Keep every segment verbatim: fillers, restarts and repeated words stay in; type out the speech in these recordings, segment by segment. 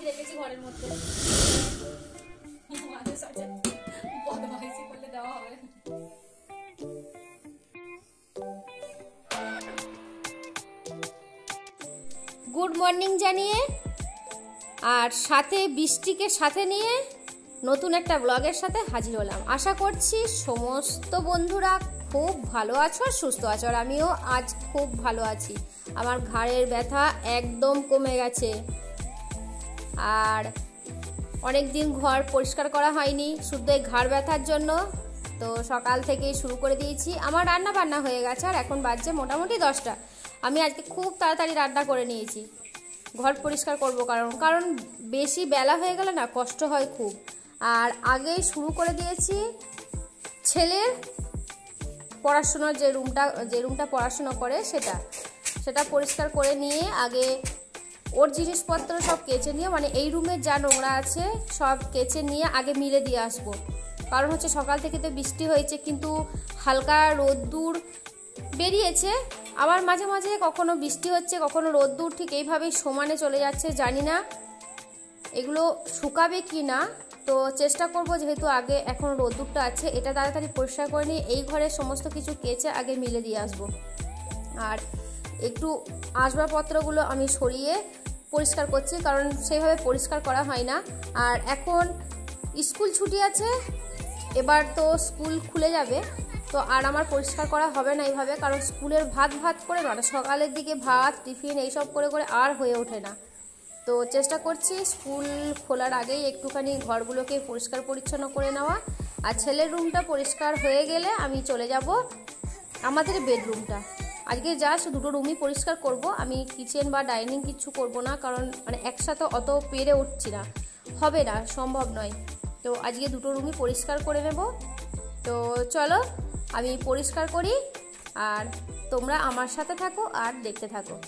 রেখেছি ঘরের মধ্যে। বদমাইশি করলে দেওয়া হবে। গুড মর্নিং জানিয়ে আর সাথে বৃষ্টিকে সাথে নিয়ে নতুন একটা ব্লগের সাথে হাজির হলাম। আশা করছি সমস্ত বন্ধুরা খুব ভালো আছো আর সুস্থ আছো, আর আমিও আজ খুব ভালো আছি। আমার ঘাড়ের ব্যথা একদম কমে গেছে, আর অনেক দিন ঘর পরিষ্কার করা হয়নি শুধু এই ঘাড় ব্যথার জন্য। তো সকাল থেকেই শুরু করে দিয়েছি। আমার রান্না বান্না হয়ে গেছে আর এখন বাজছে মোটামুটি দশটা। আমি আজকে খুব তাড়াতাড়ি রান্না করে নিয়েছি, ঘর পরিষ্কার করব কারণ কারণ বেশি বেলা হয়ে গেলে না কষ্ট হয় খুব। আর আগেই শুরু করে দিয়েছি ছেলের পড়াশোনার যে রুমটা যে রুমটা পড়াশোনা করে সেটা সেটা পরিষ্কার করে নিয়ে আগে ওর জিনিসপত্র সব কেচে নিয়ে, মানে এই রুমের যা নোংরা আছে সব কেচে নিয়ে আগে মিলে দিয়ে আসবো। কারণ হচ্ছে সকাল থেকে তো বৃষ্টি হয়েছে, কিন্তু হালকা রোদ্দুর বেরিয়েছে, আবার মাঝে মাঝে কখনো বৃষ্টি হচ্ছে কখনো রোদ্দুর, ঠিক এইভাবেই সমানে চলে যাচ্ছে। জানি না এগুলো শুকাবে কি না, তো চেষ্টা করব যেহেতু আগে এখন রোদ্দুরটা আছে এটা তাড়াতাড়ি পরিষ্কার করে নিয়ে এই ঘরের সমস্ত কিছু কেচে আগে মিলে দিয়ে আসবো। আর একটু আসবাবপত্রগুলো আমি সরিয়ে পরিষ্কার করছি কারণ সেইভাবে পরিষ্কার করা হয় না। আর এখন স্কুল ছুটি আছে, এবার তো স্কুল খুলে যাবে, তো আর আমার পরিষ্কার করা হবে না এইভাবে, কারণ স্কুলের ভাত ভাত করে মানে সকালের দিকে ভাত টিফিন এইসব করে করে আর হয়ে ওঠে না। তো চেষ্টা করছি স্কুল খোলার আগেই একটুখানি ঘরগুলোকে পরিষ্কার পরিচ্ছন্ন করে নেওয়া। আর ছেলের রুমটা পরিষ্কার হয়ে গেলে আমি চলে যাব আমাদের বেডরুমটা। আজকে জাস্ট দুটো রুমই পরিষ্কার করব, আমি কিচেন বা ডাইনিং কিছু করব না, কারণ মানে একসাথে অত পেরে উঠছি না, হবে না, সম্ভব নয়। তো আজকে দুটো রুমই পরিষ্কার করে নেব। তো চলো আমি পরিষ্কার করি আর তোমরা আমার সাথে থাকো আর দেখতে থাকো।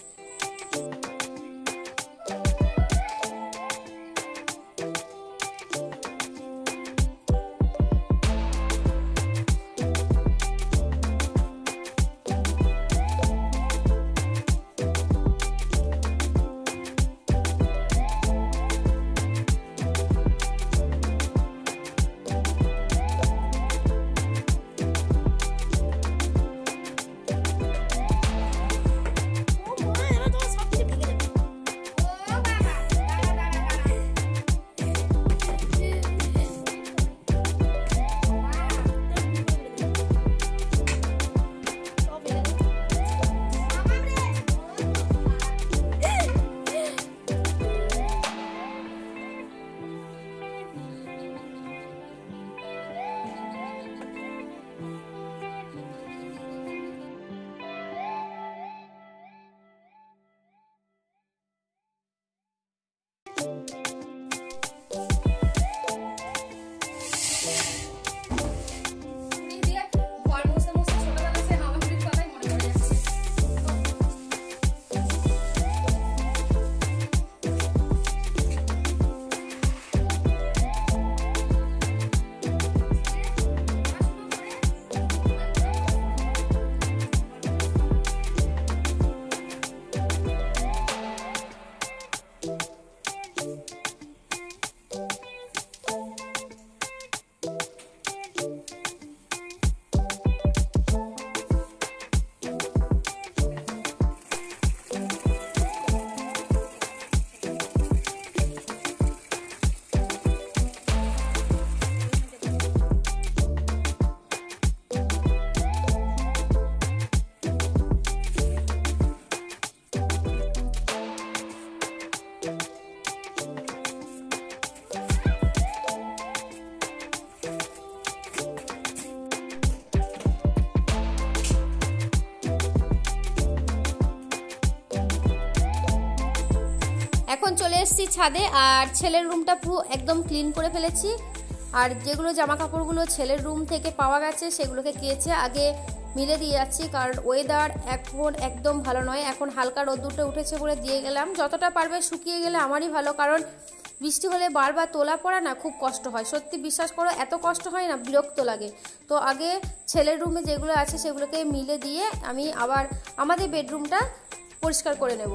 এখন চলে এসেছি ছাদে, আর ছেলের রুমটা পুরো একদম ক্লিন করে ফেলেছি। আর যেগুলো জামা কাপড়গুলো ছেলের রুম থেকে পাওয়া গেছে সেগুলোকে কেচে আগে মিলে দিয়ে যাচ্ছি, কারণ ওয়েদার এখন একদম ভালো নয়। এখন হালকা রোদ্দুরটা উঠেছে বলে দিয়ে গেলাম, যতটা পারবে শুকিয়ে গেলে আমারই ভালো, কারণ বৃষ্টি হলে বারবার তোলা পড়া না খুব কষ্ট হয়। সত্যি বিশ্বাস করো, এত কষ্ট হয় না, বিরক্ত লাগে। তো আগে ছেলের রুমে যেগুলো আছে সেগুলোকে মিলে দিয়ে আমি আবার আমাদের বেডরুমটা পরিষ্কার করে নেব।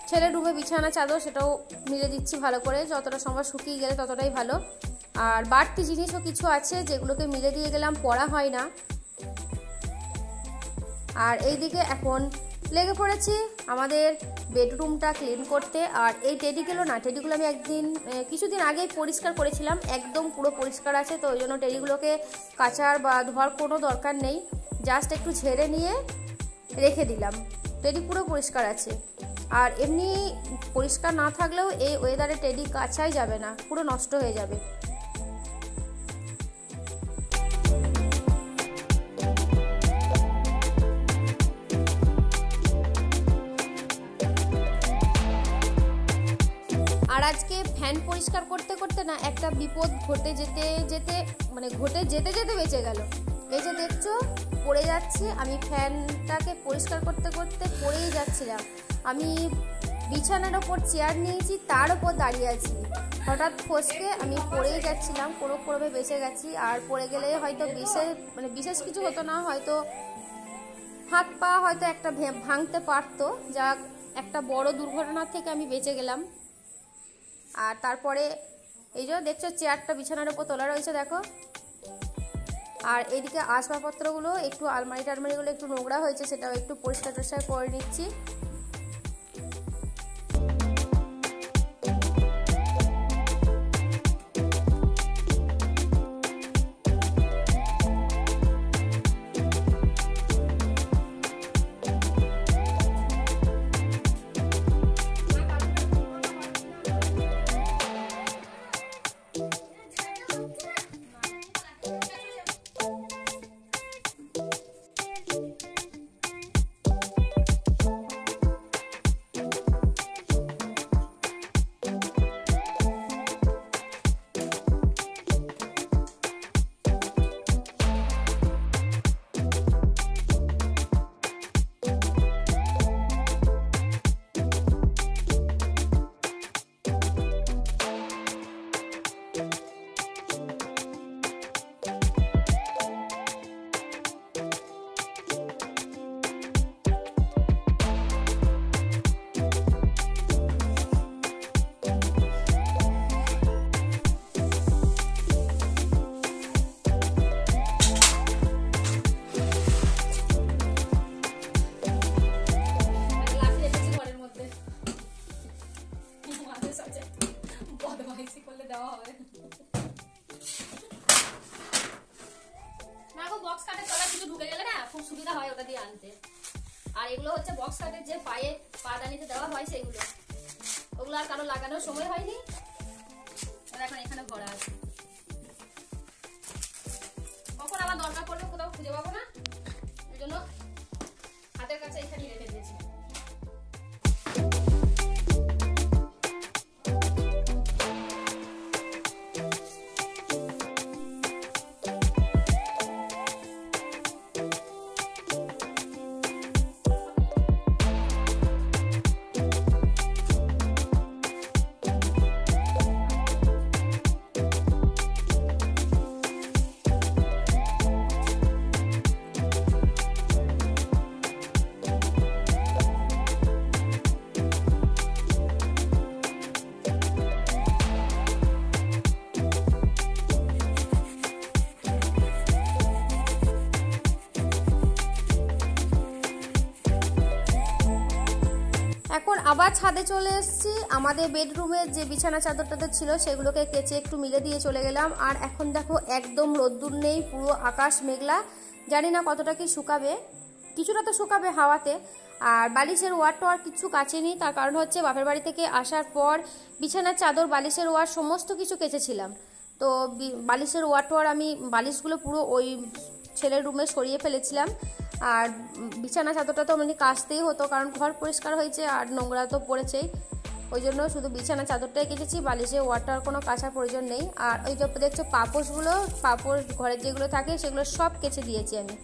ছেলের রুমে বিছানা চাদর সেটাও মিলে দিচ্ছি ভালো করে, যতটা সম্ভব শুকিয়ে গেলে ততটাই ভালো। আর বাড়তি জিনিসও কিছু আছে যেগুলোকে মিলে দিয়ে গেলাম, পড়া হয় না। আর এইদিকে এখন লেগে পড়েছি আমাদের বেডরুমটা ক্লিন করতে। আর এই টেডিগুলো না, টেডিগুলো আমি একদিন কিছুদিন আগেই পরিষ্কার করেছিলাম, একদম পুরো পরিষ্কার আছে, তো ওই জন্য টেডিগুলোকে কাচার বা ধোয়ার কোনো দরকার নেই, জাস্ট একটু ঝেড়ে নিয়ে রেখে দিলাম। টেডি পুরো পরিষ্কার আছে। আর এমনি পরিষ্কার না থাকলেও এই ওয়েদারে টেডি কাচাই যাবে না, পুরো নষ্ট হয়ে যাবে। আর আজকে ফ্যান পরিষ্কার করতে করতে না একটা বিপদ ঘটে যেতে যেতে মানে ঘটে যেতে যেতে বেঁচে গেল। এই যে দেখছো পড়ে যাচ্ছে, আমি ফ্যানটাকে পরিষ্কার করতে করতে পড়েই যাচ্ছিলাম। আমি বিছানার ওপর চেয়ার নিয়েছি, তার ওপর দাঁড়িয়ে আছি, হঠাৎ ফসকে আমি পড়েই যাচ্ছিলাম, কোনো ক্রমে বেঁচে গেছি। আর পড়ে গেলে হয়তো বিশেষ মানে বিশেষ কিছু হতো না, হয়তো হাত পা হয়তো একটা ভাঙতে পারতো, যা একটা বড় দুর্ঘটনা থেকে আমি বেঁচে গেলাম। আর তারপরে এই যে দেখছো চেয়ারটা বিছানার উপর তোলা রয়েছে দেখো। আর এইদিকে আসবাবপত্রগুলো একটু আলমারি টালমারিগুলো একটু নোংরা হয়েছে, সেটাও একটু পরিষ্কার টরিষ্কার করে নিচ্ছি। আর এগুলো হচ্ছে বক্স কাটের যে পায়ে পাদানিতে দেওয়া হয় সেগুলো, ওগুলো আর কারো লাগানোর সময় হয়নি, এখন এখানে ভরা আছে। কখন আবার দরকার পড়বে কোথাও খুঁজে পাবো না, এই জন্য হাতের কাছে এখানে রেখে দিয়েছি। এখন আবার ছাদে চলে এসেছি, আমাদের বেডরুমের যে বিছানা চাদরটাতে ছিল সেগুলোকে কেচে একটু মিলে দিয়ে চলে গেলাম। আর এখন দেখো একদম রোদ্দুর নেই, পুরো আকাশ মেঘলা, জানি না কতটা কি শুকাবে, কিছুটা তো শুকাবে হাওয়াতে। আর বালিশের ওয়ার টোয়ার কিছু কাচেনি, তার কারণ হচ্ছে বাপের বাড়ি থেকে আসার পর বিছানার চাদর বালিশের ওয়ার সমস্ত কিছু কেচেছিলাম, তো বালিশের ওয়ার টোয়ার আমি বালিশগুলো পুরো ওই ছেলের রুমে সরিয়ে ফেলেছিলাম। আর বিছানা চাদরটা তো মানে কাচতেই হতো, কারণ ঘর পরিষ্কার হয়েছে আর নোংরা তো পড়েছেই, ওই জন্য শুধু বিছানা চাদরটাই কেচেছি, বালিশে ওয়াটার কোনো কাচার প্রয়োজন নেই। আর ওই যে দেখছো পাপোশগুলো, পাপোশ ঘরের যেগুলো থাকে সেগুলো সব কেচে দিয়েছি আমি,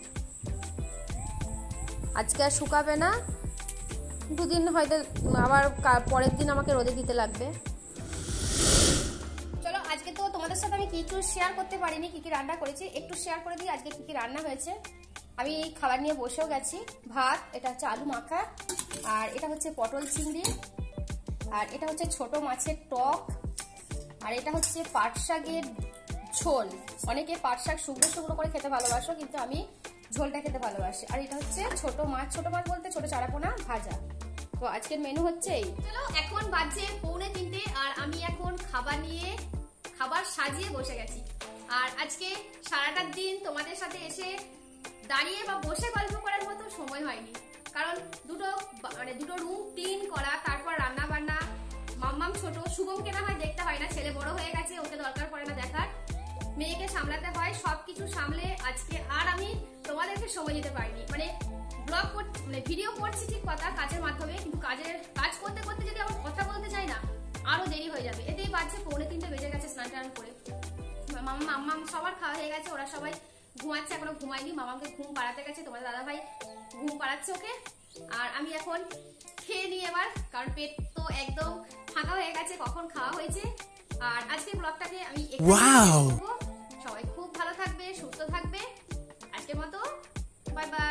আজকে আর শুকাবে না, দুদিন হয়তো আবার পরের দিন আমাকে রোদে দিতে লাগবে। চলো আজকে তো তোমাদের সাথে আমি কিছু শেয়ার করতে পারিনি, কি কি রান্না করেছি একটু শেয়ার করে দিই আজকে কি কি রান্না হয়েছে। আমি খাবার নিয়ে বসেও গেছি, ভাত, এটা হচ্ছে আলু মাখা, আর এটা হচ্ছে পটল চিংড়ি, আর এটা হচ্ছে ছোট মাছের টক, আর এটা হচ্ছে পাট শাকের ঝোল। অনেকে পাট শাক শুকনো শুকনো করে খেতে ভালোবাসো, কিন্তু আমি ঝোলটা খেতে ভালোবাসি। আর এটা হচ্ছে ছোট মাছ, ছোট মাছ বলতে ছোট চারাপোনা ভাজা। তো আজকের মেনু হচ্ছে এই। চলো এখন বাজে পৌনে তিনটে, আর আমি এখন খাবার নিয়ে খাবার সাজিয়ে বসে গেছি। আর আজকে সারাটা দিন তোমাদের সাথে এসে দাঁড়িয়ে বা বসে গল্প করার মতো সময় হয়নি, কারণ দুটো মানে দুটো রুম ক্লিন করা, তারপর রান্না বান্না। মাম্মাম ছোট, শুভমকে না হয় দেখতে হয় না, ছেলে বড় হয়ে গেছে, ওকে দরকার পড়ে না দেখার। মেয়েকে সামলাতে হয়, সবকিছু সামলে আজকে আর আমি তোমাদেরকে সময় দিতে পারিনি। মানে ব্লগ মানে ভিডিও করছি ঠিক কথা, কাজের মাধ্যমে, কিন্তু কাজের কাজ করতে করতে যদি আমার কথা বলতে চাই না, আরো দেরি হয়ে যাবে। এতেই বাজছে পৌনে তিনটে বেজে গেছে স্নান টান করে। মামা মাম্মাম সবার খাওয়া হয়ে গেছে, ওরা সবাই ঘুমাচ্ছে, এখনো ঘুমায়নি। মামাকে ঘুম পাড়াতে গেছে, তোমাদের দাদা ভাই ঘুম পাড়াচ্ছে ওকে। আর আমি এখন খেয়ে নিই এবার, কারণ পেট তো একদম ফাঁকা হয়ে গেছে কখন খাওয়া হয়েছে। আর আজকে ব্লগটাকে আমি সবাই খুব ভালো থাকবে, সুস্থ থাকবে। আজকের মতো বাই বাই।